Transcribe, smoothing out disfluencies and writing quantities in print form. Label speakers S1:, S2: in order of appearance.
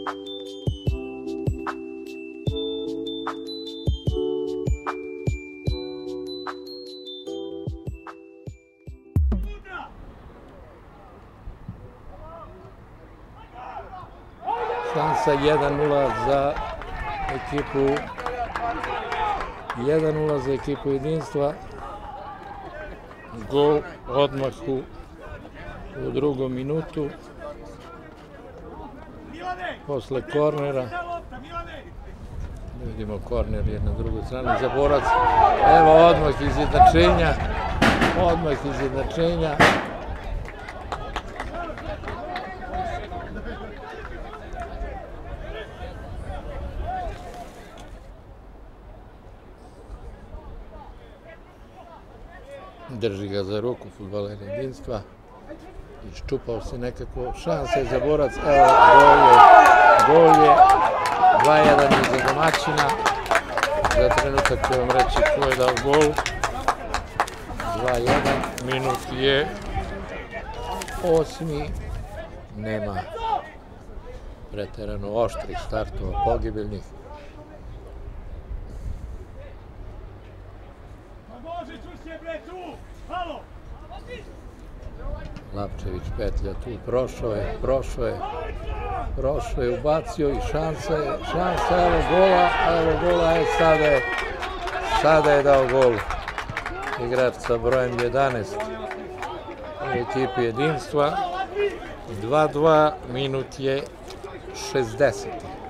S1: Šansa 1:0 za ekipu 1:0 za ekipu Jedinstva. Gol odmah u drugom minutu. Posle kornera. Vidimo korner je na drugoj strani za Borac. Evo odmah izjednačenja. Odmah izjednačenja. Drži ga za ruku fudbaler Jedinstva. Iščupao se nekako, šanse za Borac. Evo, gol je 2:1 za domaćina. Za trenutak ću vam reći ko je dao gol. 2:1, minut je 8. Nema preterano oštrih startova, pogibeljnih. Lapčević petlja tu, prošao je, ubacio i šansa, evo gola, sada je dao gol igrač sa brojem 11 u ekipi Jedinstva. 2:2, minut je 60.